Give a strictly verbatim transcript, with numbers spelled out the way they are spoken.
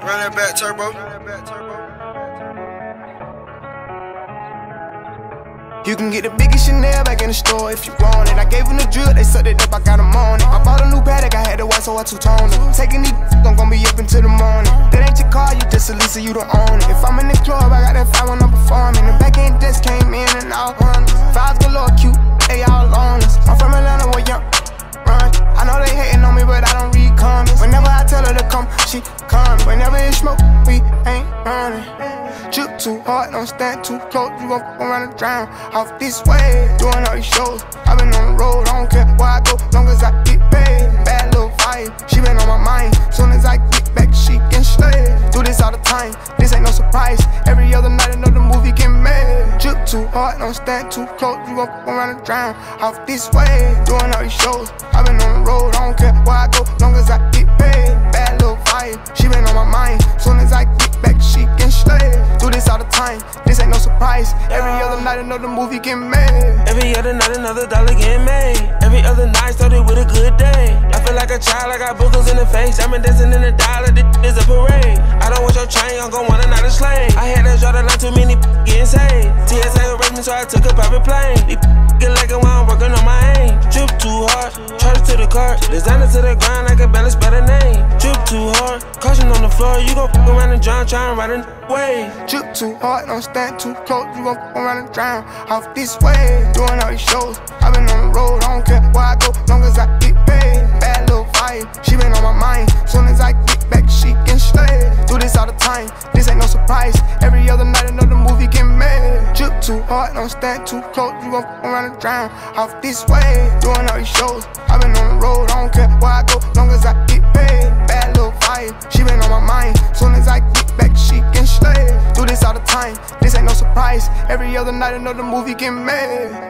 Run that back, turbo. You can get the biggest Chanel back in the store if you want it. I gave them the drill, they sucked it up, I got them on it. I bought a new Patek, I had the white, so I two-toned it. Taking these, I'm gonna be up until the morning. That ain't your car, you just a Lisa, you don't own it. If I'm in the club, I got that fire when I'm performing. The back end just came in and out. Fives galore, cute, they all loneless. I'm from Atlanta, where young run. I know they hating on me, but I don't read comments. Whenever I tell her to come, she comes. Whenever it's smoke, we ain't running. Drip too hard, don't stand too close. You gon' f around and drown off this way. Doing all these shows, I been on the road. I don't care where I go, long as I get paid. Bad little vibe, she been on my mind. Soon as I get back, she can slay. Do this all the time, this ain't no surprise. Every other night another movie get made. Drip too hard, don't stand too close. You gon' f around and drown off this way. Doing all these shows, I been on the road. I don't care where I go, long as I get paid. Bad little vibe, she been on my mind. Soon as I get back, she can slay. Do this all the time, this ain't no surprise. Every other night another movie get made. Every other night another dollar get made. Every other night started with a good day. I feel like a child, I got boogers in the face. I've been dancing in the dollar, this is a parade. I don't want your chain, I'm gon' want another slave. I had to draw the line, too many getting saved. T S A arrested me, so I took a private plane. These get like it while I'm working on my aim. Drip too hard, charge to the cart. Designer to the ground, I can barely spell the name. Drip too hard, caution on the floor. You gon' f around and drown, try and ride a wave. Drip too hard, don't stand too close. You gon' f around and drown off this way. Doing all these shows, I been on the road. I don't care where I go, long as I get paid. Bad little vibe, she been on my mind. Soon as I get back, she can slay. Do this all the time, this ain't no surprise. Every other night another movie get made. Drip too hard, don't stand too close. You gon' f around and drown off this way. Doing all these shows, I been on the road. I don't care where I go, long as I get paid. Bad little vibe, she been on my mind. Soon as I get back, she can slay. Do this all the time, this ain't no surprise. Every other night another movie get made.